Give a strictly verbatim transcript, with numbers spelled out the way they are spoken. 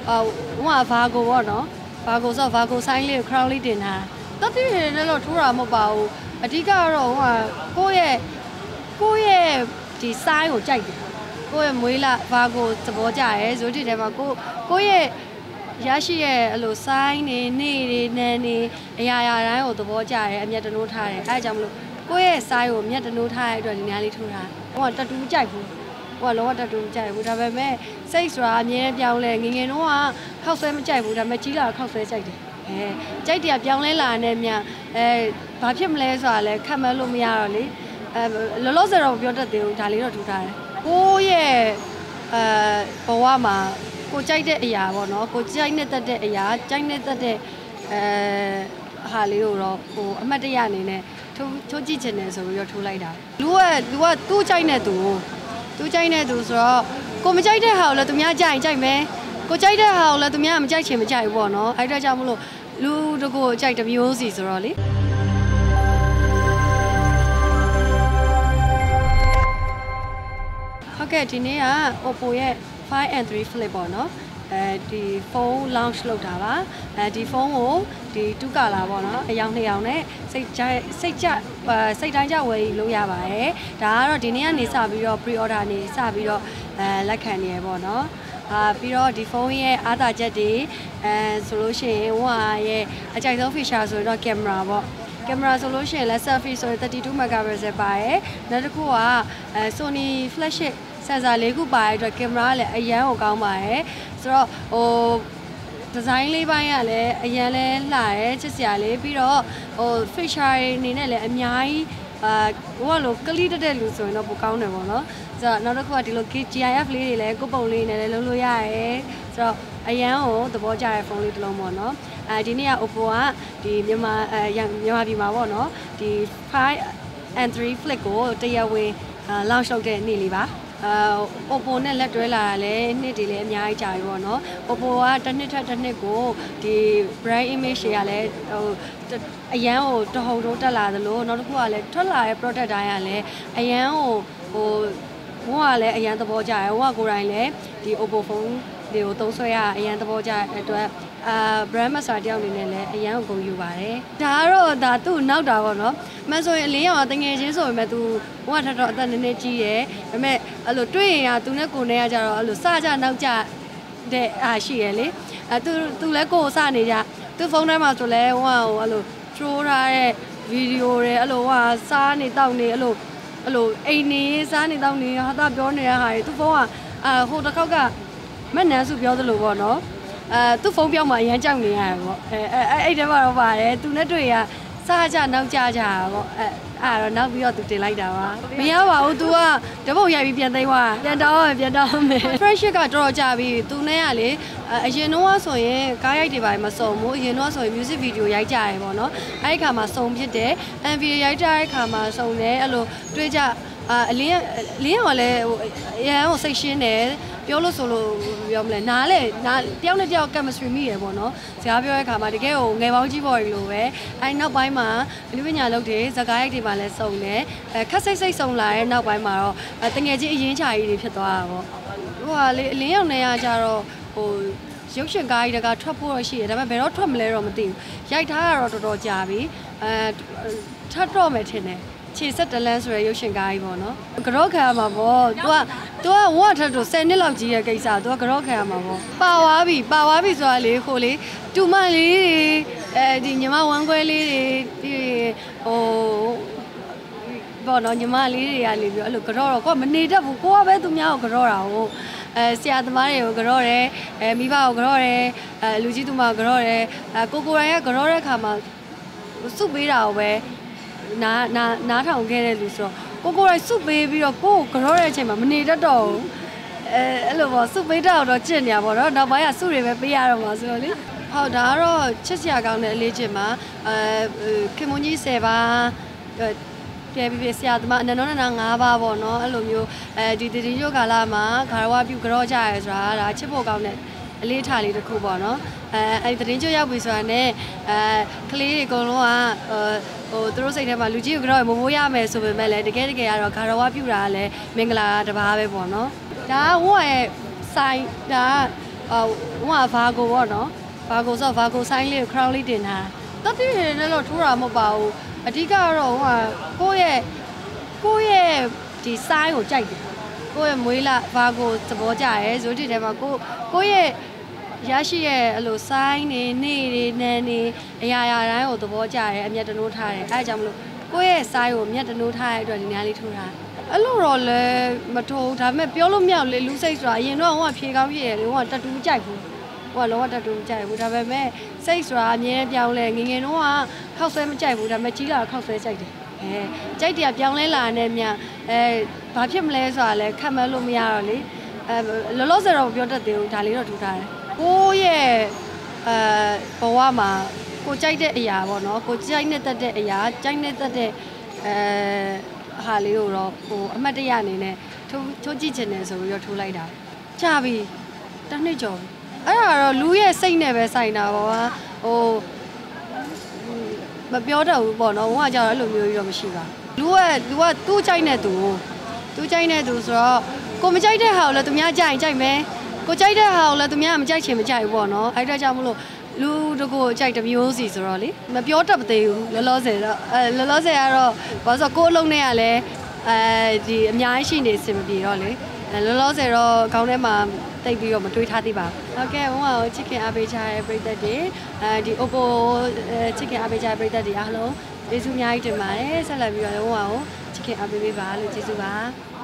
ဟိုကဘာကိုပေါ့နော်ဘာကိုဆိုဘာကိုဆိုင်လေး crown လေးတင်ထားတတိရလည်းတော့ထိုးတာမဟုတ်ပါဘူးအဓိကတော့ဟိုကကိုယ့်ရဲ့ကိုယ့်ရဲ့ဒီဆိုင်ကိုကြိုက်တယ်ကိုယ့်ရဲ့မွေးလာဘာကိုသဘောကျရဲဇိုတိထဲမှာကိုကိုယ့်ရဲ့ရရှိရဲ့အဲ့လိုဆိုင်နေနေနေနန်းနေအရာရာတိုင်းကိုသဘောကျရဲအမျက်တနိုးထားတယ်အဲအကြောင်းမလို့ကိုယ့်ရဲ့ဆိုင်ကိုအမျက်တနိုးထားတဲ့အတွက်ဒီများလေးထိုးတာဟိုကတတူးကြိုက်ဘူးဟိုကလောကတတူးကြိုက်ဘူးဒါပေမဲ့စိတ်ဆိုတာအမြဲပြောင်းလဲငငယ်တော့ကခောက်ဆွဲမကြိုက်ဘူးဒါပေမဲ့ကြီးလာခောက်ဆွဲကြိုက်တယ်အဲကြိုက်တယ်ပြောင်းလဲလာတဲ့မြအဲဘာဖြစ်မလဲဆိုတာလဲခံမလို့မရတော့လေအဲလောလောဆယ်တော့ပြောတတ်သေးဘူးဒါလေးတော့ထူထားတယ်ကိုရဲ့အဲဘဝမှာကိုကြိုက်တဲ့အရာပေါ့နော်ကိုကြိုက်နေတတ်တဲ့အရာကြိုက်နေတတ်တဲ့အဲဟာလေးကိုတော့ဟိုအမှတ်တရအနေနဲ့ထိုးထိုးကြည့်ချင်တယ်ဆိုပြီးတော့ထိုးလိုက်တာလူကလူကသူ့ကြိုက်နေသူသူ့ကြိုက်နေသူဆိုတော့ကိုမကြိုက်တဲ့ဟာကိုလည်းသူများကြိုက်ကြိုက်မယ်ကိုကြိုက်တဲ့ဟာကိုလည်းသူများမကြိုက်ချင်မကြိုက်ဘူးပေါ့နော်အဲ့ဒါကြောင့်မလို့လူတကိုကြိုက်တစ်မျိုးစီဆိုတော့လေဟုတ်ကဲ့ဒီနေ့က Oppo ရဲ့ five and three Flip ပေါ့နော်အဲဒီဖုန်း launch လုပ်တာပါအဲဒီဖုန်းကိုဒီtwo colorပေါ့နော်အယောင်နှစ်ယောင်နဲ့စိတ်ကြစိတ်ကြစိတ်တိုင်းကြဝယ်လို့ရပါတယ်ဒါကတော့ဒီနေ့ကနေစပြီးတော့ pre order နေစပြီးတော့အဲလက်ခံနေရပေါ့နော်အာပြီးတော့ဒီဖုန်းရဲ့အားသာချက်တွေအဲဆိုလို့ရှိရင်ဟိုဟာရဲ့အကြိုက်ဆုံး feature ဆိုတော့ camera ပေါ့ကင်မရာဆိုလို့ရှိရင်လက် selfie ဆိုရင်thirty-two megapixel ပါတယ်နောက်တစ်ခုကအဲ Sony flagship sensor လေးခုပါတဲ့အတွက်ကင်မရာလည်းအရန်ကိုကောင်းပါတယ်ဆိုတော့ဟိုဒီဇိုင်းလေးပိုင်းကလည်းအရန်လဲလှရဲချစ်စရာလေးပြီးတော့ဟို feature အနေနဲ့လည်းအများကြီးအာဟိုကလို့ကလီတက်တဲ့လူဆိုရင်တော့ပိုကောင်းတယ်ပေါ့နော်ဆိုတော့နောက်တစ်ခုကဒီလို G I F လေးတွေလည်းကိုပုံလေးနဲ့လည်းလုပ်လို့ရတယ်ဆိုတော့အရန်ကိုသဘောကျတဲ့ဖုန်းလေးတစ်လုံးပေါ့နော်အဲဒီနေ့က Oppo ကဒီမြန်မာအဲမြန်မာပြည်မှာပေါ့နော်ဒီ five and three Flip ကိုတရားဝင် launch လုပ်တဲ့နေ့လေးပါအာ Oppo နဲ့လက်တွဲလာတာလည်းနှစ်တည်းလည်းအများကြီးကြာပြီပေါ့နော် Oppo ကတစ်နှစ်ထက်တစ်နှစ်ကိုဒီ brand image တွေကလည်းဟိုအရန်ကိုတဟုန်ထိုးတက်လာသလိုနောက်တစ်ခုကလည်းထွက်လာတဲ့ product တိုင်းကလည်းအရန်ကိုဟိုဘုံကလည်းအရန်သဘောကျတယ်ဟိုကကိုယ်တိုင်လည်းဒီ Oppo ဖုန်းတွေကိုသုံးဆွဲရအရန်သဘောကျတဲ့အတွက်အာ brand master တယောက်အနေနဲ့လည်းအရန်ကိုဂုဏ်ယူပါတယ်ဒါကတော့ဒါသူ့နောက်တာပေါ့နော်မဆိုရင်အလင်းရောင်တငယ်ချင်းဆိုပေမဲ့သူဘုံကထပ်တော့အသက်နည်းနည်းကြီးတယ်ဒါပေမဲ့အဲ့လိုတွေ့ရင်ကသူနဲ့ကိုနဲ့ကကြတော့အဲ့လိုစကြနောက်ကြတဲ့အားရှိရလေအဲသူသူလည်းကိုယ်စနေကြသူဖုန်းထဲမှာဆိုလဲဟိုကဟိုအဲ့လို troll ထားတဲ့ဗီဒီယိုတွေအဲ့လိုဟိုကစားနေတောက်နေအဲ့လိုအဲ့လိုအိမ်နေစားနေတောက်နေဟာတာပြောနေတဲ့ဟာတွေသူဖုန်းကအာဟိုတစ်ခေါက်ကမနန်းစုပြောသလိုပေါ့နော်အဲသူ့ဖုန်းပြောင်းမှအရန်ကြောက်နေရတယ်ပေါ့အဲအဲအဲ့တဲမှာတော့ပါတယ်သူနဲ့တွေ့ရစားကြနောက်ကြကြတာပေါ့အဲအဲ့တော့နောက်ပြီးတော့သူတင်လိုက်တာပါမရပါဘူး तू ကတပုတ်ရိုက်ပြီးပြန်သိမ်းသွားပြန်တောင်းမယ်ပြန်တောင်းမယ် fresh ကတော်တော်ကြာပြီသူနဲ့ကလေအရင်တော့ဆိုရင်ကားရိုက်တွေပါမစုံဘူးအရင်တော့ဆိုရင် music video ရိုက်ကြရတယ်ပေါ့နော်အဲ့ဒီခါမှာစုံဖြစ်တယ် M V ရိုက်ကြတဲ့ခါမှာစုံတယ်အဲ့လိုတွေ့ကြအာအလင်းအလင်းကလည်းဟိုအရန်ဟိုစိတ်ရှင်းတယ်ပြောလို့ဆိုလို့ပြောမလဲနားလေနားတယောက်နဲ့တယောက် chemistry မိရပေါ့နော်စကားပြောတဲ့အခါမှာတကယ်ကိုငယ်ပေါင်းကြီးပေါ်ရီလိုပဲအဲနောက်ပိုင်းမှာလူပညာလုပ်တွေဇကားရိုက်တွေမှာလည်းစုံတယ်အဲခက်စိတ်စိတ်စုံလာတဲ့နောက်ပိုင်းမှာတော့တငယ်ချင်းအရင်ချာကြီးတွေဖြစ်သွားတာပေါ့ဟိုကလေအလင်းရောက်နေရကြတော့ဟိုရုပ်ရှင်ကားကြီးတကထွက်ဖို့တော့ရှိတယ်ဒါပေမဲ့ဘယ်တော့ထွက်မလဲတော့မသိဘူးရိုက်ထားတာတော့တော်တော်ကြာပြီအဲထပ်တော့မယ်ထင်တယ်ခြေဆက်တလန်းဆိုရရုပ်ရှင်ကားကြီးပေါ့နော်ကြော့ခံရမှာပေါ့ तू က तू ကဝတ်ထက်တော့tenနှစ်လောက်ကြီးရဲ့ကိစ္စ तू ကကြော့ခံရမှာပေါ့ပါသွားပြီပါသွားပြီဆိုတာလေခိုလေတူမလေးတွေအဲဒီညီမဝမ်းခွဲလေးတွေပြီးဟိုဘောနော်ညီမလေးတွေကနေပြီးအဲ့လိုကြော့တော့ကိုကမနေတတ်ဘူးကိုကပဲသူများကိုကြော့တာဟုတ်အဲဆရာသမားတွေကိုကြော့တယ်အဲမိဘကိုကြော့တယ်အဲလူကြီးသူမကိုကြော့တယ်အဲကိုကိုရိုင်းကကြော့တဲ့ခါမှာစုပေးတာကိုပဲနားနားနားထောင်ခဲ့တဲ့လူဆိုတော့ကိုကိုရိုက်စုပေးပြီးတော့ကိုကိုကြောတဲ့အချိန်မှာမနေတတ်တော့ဘူးအဲအဲ့လိုပေါ့စုပေးတော့တော့ကျင့်နေရပါတော့နောက်ပိုင်းကစုတွေပဲပေးရတော့မှာဆိုတော့လေဟုတ်ဒါကတော့ချစ်စရာကောင်းတဲ့အလေးချင်းမှာအဲခင်မွန်ကြီးဆယ်ပါပြပြပြဆရာသမားအနန္တောနန္ဒငါးပါးပေါ့နော်အဲ့လိုမျိုးအဲဒီတတိယကာလမှာဂါရဝပြုကြောကြရဲဆိုတာဒါချစ်ဖို့ကောင်းတဲ့အလေးထားလေးတစ်ခုပေါ့နော်အဲအဲ့သတင်းကြရောက်ပြီဆိုတာနဲ့အဲကလေးတွေအကုန်လုံးကဟိုသူတို့စိတ်ထဲမှာလူကြီးကိုကြောက်ရမိုးမိုးရမယ်ဆိုပေမဲ့လည်းတကယ်တကယ်ကတော့ဂါရဝပြုတာလည်းမင်္ဂလာတပါးပဲပေါ့နော်ဒါကဝတ်ရဲ့ဆိုင်ဒါဟအော်ဟိုကဘာကိုပေါ့နော်ဘာကိုဆိုဘာကိုဆိုင်လေး crown လေးတင်တာတတိရနဲ့တော့ထိုးတာမဟုတ်ပါဘူးအဓိကတော့ဟိုကကိုယ့်ရဲ့ကိုယ့်ရဲ့ဒီ size ကိုကြိုက်တယ်ကိုယ့်ရဲ့မွေးလာဘာကိုသဘောကျရဲဇိုးတီထဲမှာကိုကိုယ့်ရဲ့ရရှိရဲ့အဲ့လို size နေနေတွေနန်းနေအရာရာတိုင်းကိုသဘောကျရဲအမျက်တနိုးထားတယ်အဲအကြောင်းမလို့ကိုယ့်ရဲ့ size ကိုအမျက်တနိုးထားရတဲ့အတွက်ဒီနေရာလေးထိုးတာအဲ့လိုတော့လည်းမထိုးဒါပေမဲ့ပြောလို့မရလေလူစိတ်ဆိုတာအရင်တော့ဟိုကဖြေကောင်းဖြေတယ်လေဟိုကတတူးကြိုက်ဘူးဟိုကလောကတတူးကြိုက်ဘူးဒါပေမဲ့စိတ်ဆိုတာအမြဲပြောင်းလဲငငယ်တော့ကခောက်ဆွဲမကြိုက်ဘူးဒါပေမဲ့ကြီးလာတော့ခောက်ဆွဲကြိုက်တယ်အဲကြိုက်တယ်ပြောင်းလဲလာတဲ့မြအဲဘာဖြစ်မလဲဆိုတာလဲခံမလို့မရတော့လေအဲလောလောဆယ်တော့ပြောတတ်သေးဘူးဒါလေးတော့ထူထားတယ်ကိုရဲ့အဲဘဝမှာကိုကြိုက်တဲ့အရာပေါ့နော်ကိုကြိုက်နေတတ်တဲ့အရာကြိုက်နေတတ်တဲ့အဲဟာလေးကိုတော့ဟိုအမှတ်တရအနေနဲ့ထိုးထိုးကြည့်ချင်တယ်ဆိုပြီးတော့ထိုးလိုက်တာကြာပြီတစ်နှစ်ကျော်အဲ့ဒါတော့လူရဲ့စိတ်နဲ့ပဲဆိုင်တာပေါ့ဟာဟိုမပြောတတ်ဘူးပေါ့နော်ဟိုကကြောက်အဲ့လိုမျိုးကြီးတော့မရှိပါလူကလူကသူ့ကြိုက်တဲ့သူသူ့ကြိုက်တဲ့သူဆိုတော့ကိုမကြိုက်တဲ့ဟာကိုလည်းသူများကြိုက်ရင်ကြိုက်မယ်ကိုကြိုက်တဲ့ဟာကိုလည်းသူများမကြိုက်ချင်မကြိုက်ဘူးပေါ့နော်အဲ့ဒါကြောင့်မလို့လူတကူကြိုက်တစ်မျိုးစီဆိုတော့လေမပြောတတ်မသေးဘူးလောလောဆယ်တော့အဲလောလောဆယ်ကတော့ဘာလို့ဆိုကိုအလုံးနဲ့ကလည်းအဲဒီအများကြီးရှိနေစင်မပြေတော့လေလောလောဆယ်တော့ခေါင်းထဲမှာတိတ်ပြီးတော့မတွေးထားသေးပါဘူးဟုတ်ကဲ့ဘုံကချစ်ခင်အားပေးချတဲ့ပရိသတ်တွေအဲဒီ Oppo ချစ်ခင်အားပေးချတဲ့ပရိသတ်တွေအားလုံးကျေးဇူးအများကြီးတင်ပါတယ်ဆက်လက်ပြီးတော့ဘုံကချစ်ခင်အားပေးပေးပါလို့ကျေးဇူးပါ